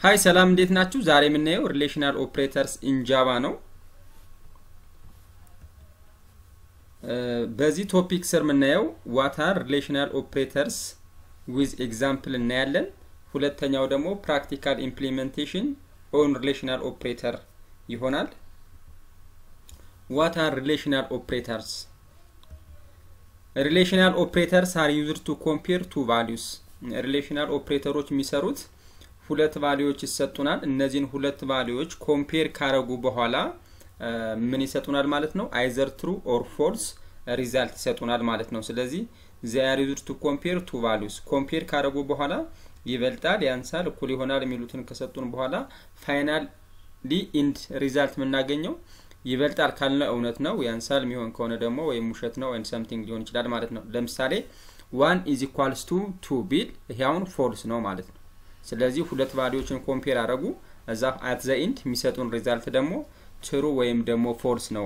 ሃይ ሰላም እንዴት ናችሁ? ዛሬ የምናየው ሪሌሽናል ኦፕሬተርስ ኢን ጃቫ ነው። በዚህ ቶፒክ ስር የምናየው what are relational operators with example እናያለን። ሁለተኛው ደግሞ practical implementation on relational operator ይሆናል። What are relational operators? Relational operators are used to compare two values. Relational operators የሚሰሩት ሁለት ቫልዩዎች ይሰጡናል። እነዚህን ሁለት ቫልዩዎች ኮምፔር ካረጉ በኋላ ምን ይሰጡናል ማለት ነው? either true or false result ይሰጡናል ማለት ነው። ስለዚህ they are used to compare two values. ኮምፔር ካረጉ በኋላ ይበልጣል፣ ያንሳል፣ እኩል ይሆናል የሚሉትን ከሰጡን በኋላ finally end result የምናገኘው ይበልጣል ካልነ እውነት ነው፣ ያንሳል የሚሆን ከሆነ ደግሞ ወይም ውሸት ነው and something ሊሆን ይችላል ማለት ነው። ለምሳሌ 1 is equals to 2 ቢል ይሄውን false ነው ማለት ነው። ስለዚህ ሁለት ቫልዩዎችን ኮምፔር አረጉ እዛ at the end የሚሰጡን ሪዛልት ደግሞ true ወይም ደግሞ false ነው።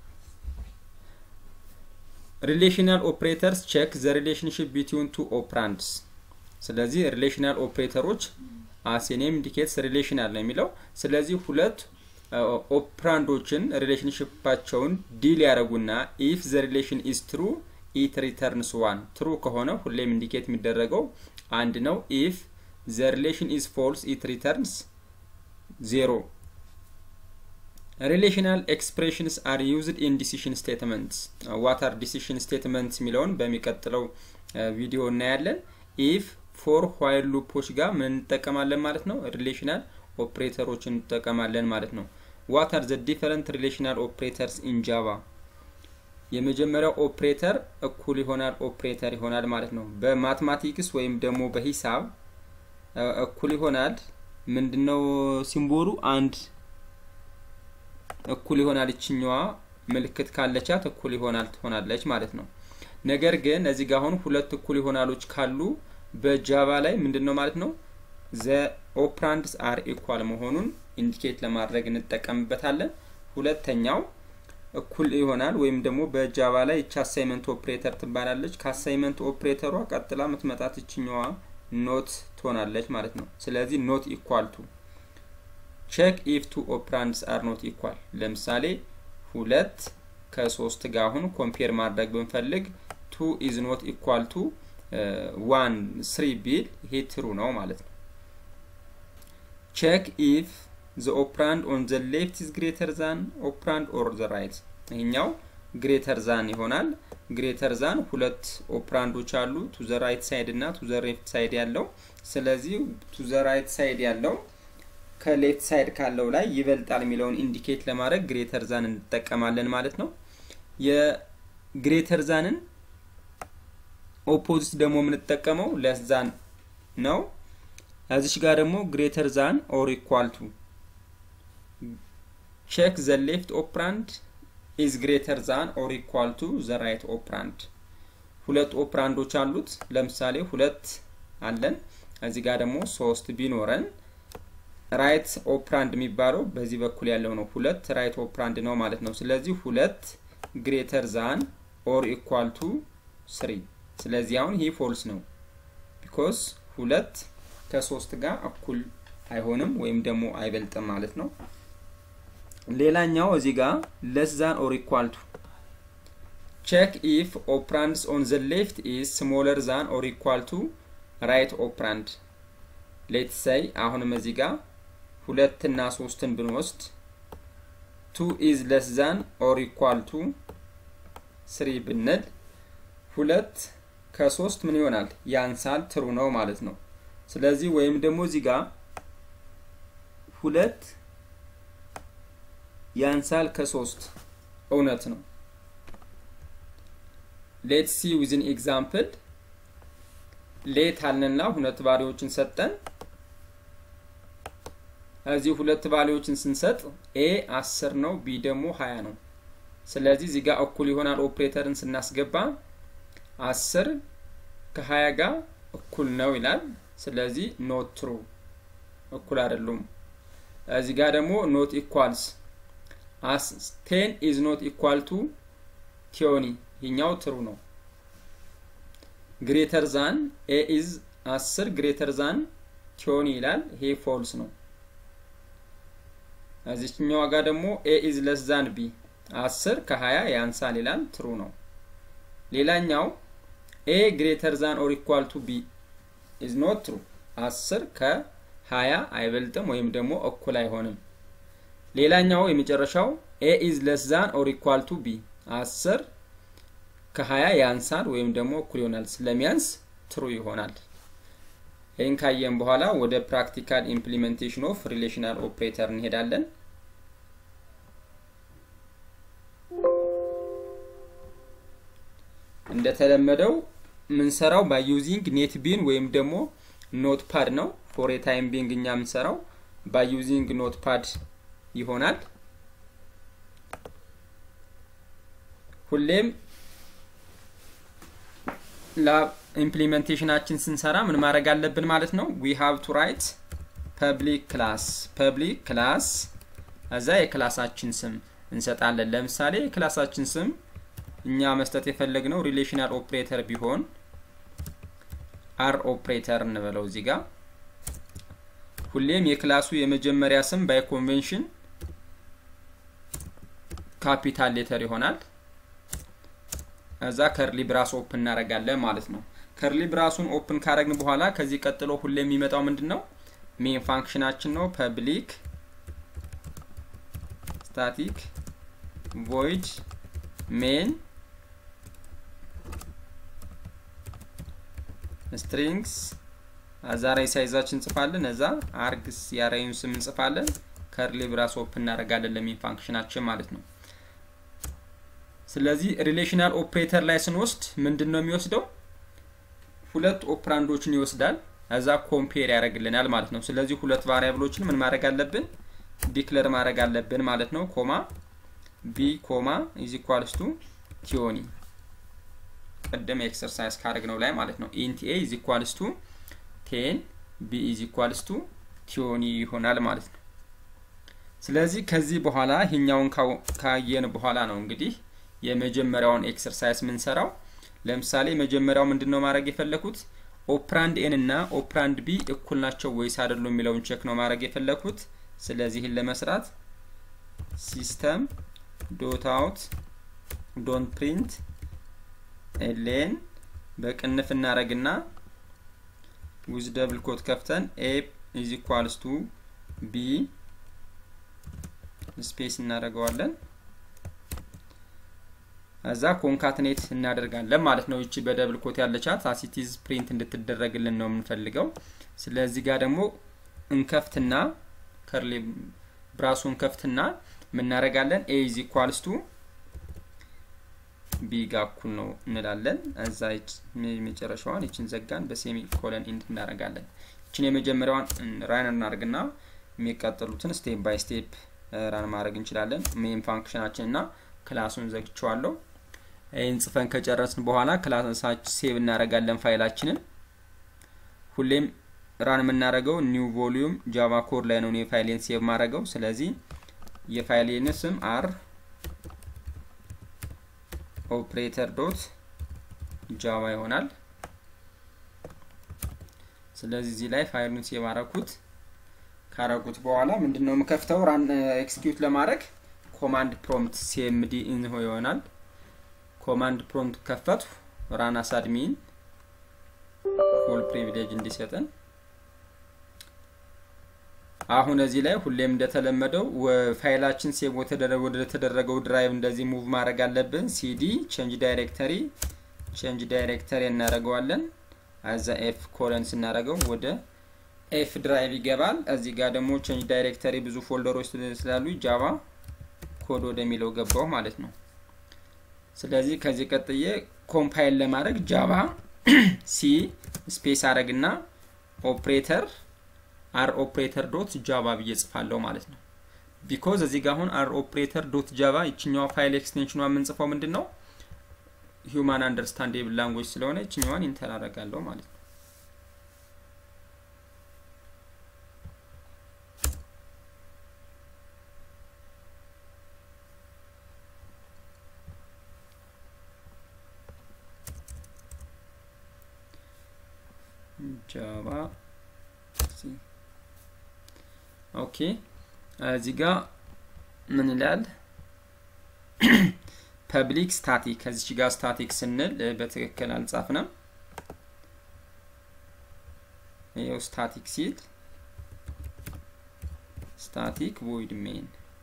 Relational operators check the relationship between two operands. ስለዚህ relational operators as a name indicates relational ነው የሚለው። ስለዚህ ሁለት ኦፕራንዶችን ሪሌሽንሺፓቸውን ዲል ያረጉና if the relation is true it returns 1. true ከሆነ ሁሌም ኢንዲኬት የሚደረገው አንድ ነው። if the relation is false it returns 0. Relational expressions are used in decision statements. What are decision statements የሚለውን በሚቀጥለው ቪዲዮ እናያለን። if for while loopዎች ጋር ምን እንጠቀማለን ማለት ነው? relational operatorsን እንጠቀማለን ማለት ነው። What are the different relational operators in Java? የመጀመሪያው ኦፕሬተር እኩል ይሆናል ኦፕሬተር ይሆናል ማለት ነው። በማትማቲክስ ወይም ደግሞ በሂሳብ እኩል ይሆናል ምንድነው ሲምቦሉ? አንድ እኩል ይሆናል እቺኛዋ ምልክት ካለቻት እኩል ይሆናል ትሆናለች ማለት ነው። ነገር ግን እዚህ ጋር አሁን ሁለት እኩል ይሆናሎች ካሉ በጃቫ ላይ ምንድነው ማለት ነው? the operands are equal መሆኑን ኢንዲኬት ለማድረግ እንጠቀምበታለን። ሁለተኛው እኩል ይሆናል ወይም ደግሞ በጃቫ ላይ እቺ አሳይመንት ኦፕሬተር ትባላለች። ከአሳይመንት ኦፕሬተሯ ቀጥላ የምትመጣት እቺኛዋ not ትሆናለች ማለት ነው። ስለዚህ not equal to check if two operands are not equal. ለምሳሌ 2 ከ3 ጋር አሁን ኮምፔር ማድረግ ብንፈልግ 2 is not equal to 1 3 ቢል ይሄ true ነው ማለት ነው። check if the operand on the left is greater than operand or the right. ይሄኛው greater than ይሆናል። greater than ሁለት ኦፕራንዶች አሉ to the right side እና to the left side ያለው። ስለዚህ to the right side ያለው ከሌፍት ሳይድ ካለው ላይ ይበልጣል የሚለውን ኢንዲኬት ለማድረግ greater than እንጠቀማለን ማለት ነው። የግሬተር ዛንን ኦፖዚት ደግሞ የምንጠቀመው less than ነው። እዚች ጋር ደግሞ greater than or equal to check the left operand is greater than or equal to the right operand. ሁለት ኦፕራንዶች አሉት። ለምሳሌ 2 አለን እዚህ ጋር ደግሞ 3 ቢኖረን right operand የሚባለው በዚህ በኩል ያለው ነው። 2 right operand ነው ማለት ነው። ስለዚህ 2 greater than or equal to 3. ስለዚህ አሁን ይሄ false ነው because 2 ከ3 ጋር እኩል አይሆንም ወይም ደግሞ አይበልጥም ማለት ነው። ሌላኛው እዚህ ጋር less than or equal to check if operands on the left is smaller than or equal to right operand. let's say አሁንም እዚህ ጋር 2 እና 3ን ብንወስድ 2 is less than or equal to 3 ብንል 2 ከ3 ምን ይሆናል? ያንሳል true ነው ማለት ነው። ስለዚህ ወይም ደግሞ እዚህ ጋር 2 ያንሳል ከ3 እውነት ነው። let's see with an example. let አልነና ሁለት ቫልዩዎችን ሰጠን። እዚህ ሁለት ቫልዩዎችን ስንሰጥ a 10 ነው b ደግሞ 20 ነው። ስለዚህ እዚህ ጋር እኩል ይሆናል ኦፕሬተርን ስናስገባ 10 ከ20 ጋር እኩል ነው ይላል። ስለዚህ not true እኩል አይደሉም። እዚህ ጋር ደግሞ not equals as 10 is not equal to 20 ይኛው true ነው። greater than a is 10 greater than 20 ይላል። ይሄ false ነው እዚህኛው ጋር ደግሞ a is less than b 10 ከ20 ያንሳል ይላል true ነው ሌላኛው a greater than or equal to b is not true 10 ከ20 አይበልጥም ወይም ደግሞ እኩል አይሆንም ሌላኛው የመጨረሻው a is less than or equal to b 10 ከ20 ያንሳል ወይም ደግሞ እኩል ይሆናል ስለሚያንስ true ይሆናል ይሄን ካየን በኋላ ወደ practical implementation of relational operator እንሄዳለን እንደተለመደው ምንሰራው by using netbean ወይም ደግሞ notepad ነው for a time being እኛ ምንሰራው by using notepad ይሆናል ሁሌም lab implementationአችን ስንሰራ ምን ማድረግ አለብን ማለት ነው we have to write public class አዛ የክላሳችን ስም እንሰጣለን ለምሳሌ የክላሳችን ስም እኛ መስጠት የፈለግነው relational operator ቢሆን r operator እንበለው እዚህ ጋር ሁሌም የክላሱ የመጀመሪያ ስም by convention capital letter ይሆናል አዛ curly brace open እናደርጋለን ማለት ነው curly braceን open ካደረግን በኋላ ከዚህ ቀጥሎ ሁሌም የሚመጣው ምንድነው main functionአችን ነው public static void main strings አዛ ራይ ሳይዛችን እንጽፋለን አዛ args ያራዩን ስም እንጽፋለን curly brace open እናደርጋለን ለmain functionአችን ማለት ነው ስለዚህ relational operator ላይ ስንወስድ ምንድነው የሚወስደው ሁለት ኦፕራንዶችን ይወስዳል አዛ ኮምፔር ያደርግልናል ማለት ነው ስለዚህ ሁለት ቫሪያብሎችን ምን ማድረግ አለብን ዲክሌር ማድረግ አለብን ማለት ነው ኮማ b is equals to tiony ቀደም ኤክሰርሳይዝ ካደረግነው ላይ ማለት ነው int a is equals to 10 b is equals to tiony ይሆናል ማለት ነው ስለዚህ ከዚህ በኋላ ይሄኛውን ካየን በኋላ ነው እንግዲህ የመጀመሪያውን ኤክሰርሳይዝ ምን ሰራው ለምሳሌ መጀመሪያው ምንድነው ማድረግ የፈለኩት ኦፕራንድ n እና ኦፕራንድ b እኩል ናቸው ወይስ አይደሉም የሚለውን ቼክ ነው ማድረግ የፈለኩት ስለዚህ ለመስራት system.out.print ln በቅንፍ እናረግና with double quote ከፍተን a is equals to b ስፔስ እናደርገዋለን አዛ ኮንካትኔት እናደርጋለን ማለት ነው እቺ በደብል ኮት ያለቻት አሲቲዝ ፕሪንት እንድትደረግልን ነው የምንፈልገው ስለዚህ ጋር ደግሞ እንከፍትና ከርሊ ብራሱን ከፍትና ምን እናደርጋለን a is equals to b ጋር እኩል ነው እንላለን አዛ መጨረሻዋን እቺን ዘጋን በሴሚ ኮለን ኢንድ እናደርጋለን እቺን የመጀመሪያዋን ራን እናደርግና የሚቀጥሉትን ስቴፕ ባይ ስቴፕ ራን ማድረግ እንችላለን ሜን ፋንክሽናችንና ክላሱን ዘግቼዋለሁ ይሄን ጽፈን ከጨረስን በኋላ ክላሳችን ሴቭ እናደርጋለን ፋይላችንን ሁሌም ራን የምናደርገው ኒው ቮሊዩም ጃቫ ኮድ ላይ ነው ፋይሌን ሴቭ ማድረገው ስለዚህ የፋይሌን ስም r operator.java ይሆናል ስለዚህ እዚህ ላይ ፋይሉን ሴቭ አደረኩት ካረኩት በኋላ ምንድነው የምከፍተው ራን ኤክስኪዩት ለማድረግ command prompt cmd ይሆናል command prompt ከፈቱ run as admin full privilege እንዲሰጠን አሁን እዚህ ላይ ሁሌም እንደተለመደው ፋይላችን ሴቭ ወደ ተደረገው ድራይቭ እንደዚህ ሙቭ ማድረግ አለብን cd change directory እናደርገዋለን as f colon እናደርገው ወደ f ድራይቭ ይገባል እዚህ ጋር ደግሞ change directory ብዙ ፎልደሮች ስላሉ ጃቫ ኮድ ወደሚለው ገባው ማለት ነው ስለዚህ ከዚህ ቀጥዬ ኮምፓይል ለማድረግ ጃቫ c ስፔስ አረግና ኦፕሬተር r operator.java ብዬ ጽፋለሁ ማለት ነው because እዚህ ጋር አሁን r operator.java እቺኛው ፋይል ኤክስቴንሽኗ ምን ጽፈው ምንድነው human understandable language ስለሆነ እቺኛዋን ኢንተር አደርጋለሁ ማለት ነው Java C okay እዚህ ጋር ምን ይላል ፐብሊክ ስታቲክ ከዚህ ጋር ስታቲክ ስንል በትክክል አልጻፍንም ይሄው ስታቲክ ሲል static void main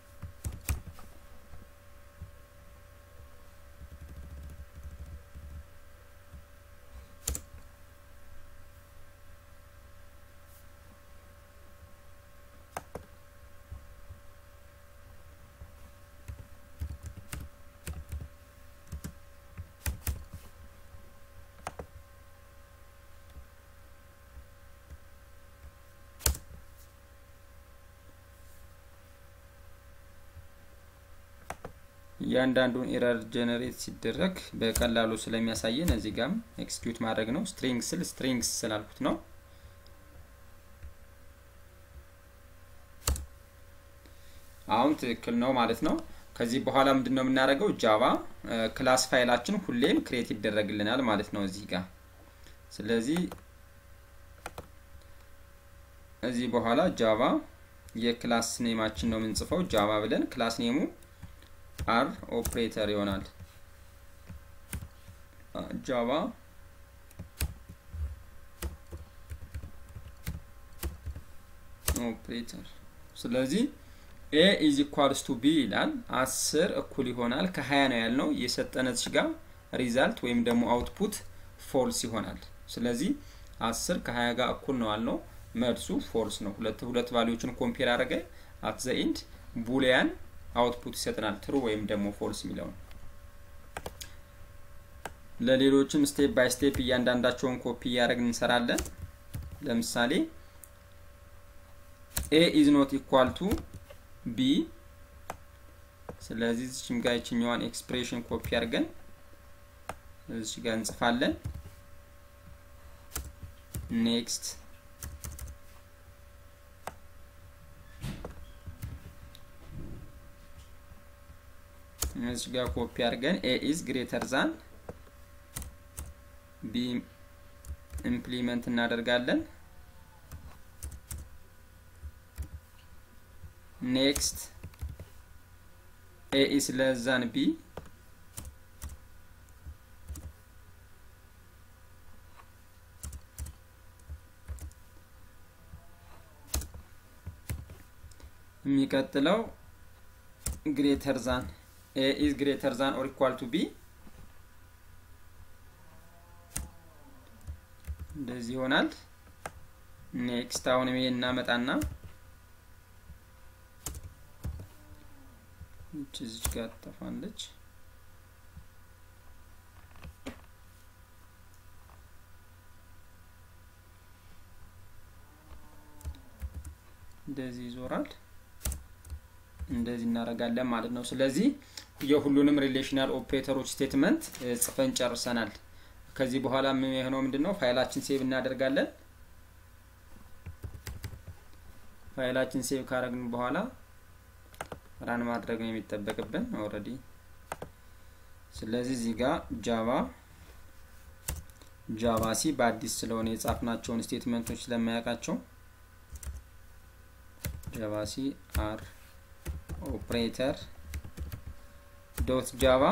ያንዳንዱን ኤረር ጀነሬት ሲደረግ በቀላሉ ስለሚያሳየን እዚህ ጋርም ኤክስኪዩት ማድረግ ነው ስትሪንግስ ስላልኩት ነው አሁን ትክክል ነው ማለት ነው ከዚህ በኋላ ምንድነው የምናደርገው ጃቫ ክላስ ፋይላችን ሁሌም ክሬት ይደረግልናል ማለት ነው እዚህ ጋር ስለዚህ እዚህ በኋላ ጃቫ የክላስ ኔማችን ነው የምንጽፈው ጃቫ ብለን ክላስ ኔሙ R operator ይሆናል Java operator ስለዚህ a is equals to b ይላል 10 እኩል ይሆናል ከ20 ነው ያልነው የሰጠነ እዚህ ጋር ሪዛልት ወይም ደግሞ አውትፑት ፎልስ ይሆናል ስለዚህ 10 ከ20 ጋር እኩል ነው ያልነው መልሱ ፎልስ ነው ሁለት ቫልዩዎችን ኮምፔር አደረገ at the end boolean output ይሰጠናል true ወይም ደግሞ false የሚለው ለሌሎችም ስቴፕ ባይ ስቴፕ እያንዳንዳቸውን ኮፒ ያደርግን እንሰራለን ለምሳሌ a is not equal to b ስለዚህ እዚህም ጋር እቺኛዋን ኤክስፕሬሽን ኮፒ አድርገን እዚህ ጋር እንጽፋለን next እዚህ ጋር ኮፒ አድርገን a is greater than b ኢምፕሊመንት እናደርጋለን next a is less than b የሚቀጥለው greater than a is greater than or equal to b እንደዚህ ይሆናል next አሁን ይሄን እናመጣና እዚህ ጋር ተፋለች እንደዚህ ይዞራል እንደዚህ እናረጋለን ማለት ነው ስለዚህ የሁሉንም ሪሌሽናል ኦፕሬተሮች ስቴትመንት ጽፈን ጨርሰናል ከዚህ በኋላ ምን የሆነው ምንድነው ፋይላችን ሴቭ እናደርጋለን ፋይላችን ሴቭ ካረግን በኋላ ራን ማድረግ ነው የሚጠበቅብን ኦሬዲ ስለዚህ እዚህ ጋር ጃቫ ሲ በአዲስ ስለሆነ የጻፍናቸውን ስቴትመንቶች ስለማያውቃቸው ጃቫ ሲ አር operator dot java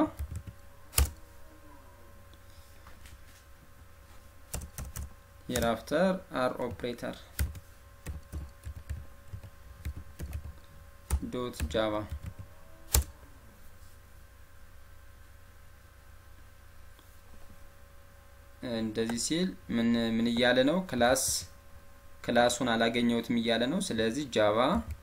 hereafter r operator dot java እንደዚህ ሲል ምን ይያለ ነው ክላሱን አላገኘውትም ይያለ ነው ስለዚህ ጃቫ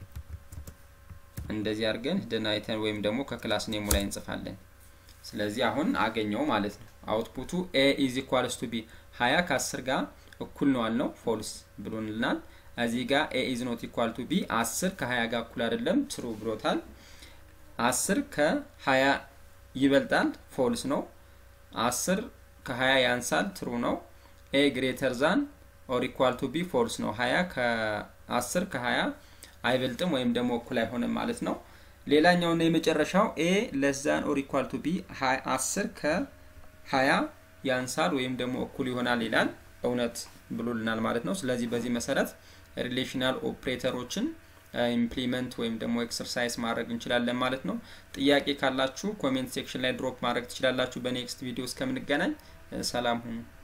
እንደዚህ አድርገን ደናይተን ወይም ደግሞ ከክላስ ኔሙ ላይ እንጽፋለን ስለዚህ አሁን አገኘው ማለት ነው አውትፑቱ a is equals to b 20 ከ10 ጋር እኩል ነው አልነው false ብሎንልናል እዚህ ጋር a is not equal to b 10 ከ20 ጋር እኩል አይደለም true ብሎታል 10 ከ20 ይበልጣል false ነው 10 ከ20 ያንሳል true ነው a greater than or equal to b false ነው 20 ከ10 ከ20 አይበልጥም ወይም ደግሞ እኩል አይሆንም ማለት ነው ሌላኛው ነው የመጨረሻው a less than or equal to b 10 ከ20 ያንሳል ወይም ደግሞ እኩል ይሆናል ይላል እውነት ብሎልናል ማለት ነው ስለዚህ በዚህ መሰረት ሪሌሽናል ኦፕሬተሮችን ኢምፕሊመንት ወይም ደግሞ ኤክሰርሳይዝ ማድረግ እንችላለን ማለት ነው። ጥያቄ ካላችሁ ኮሜንት ሴክሽን ላይ ድሮፕ ማድረግ ትችላላችሁ። በኔክስት ቪዲዮ እስከምንገናኝ ሰላም ሁኑ።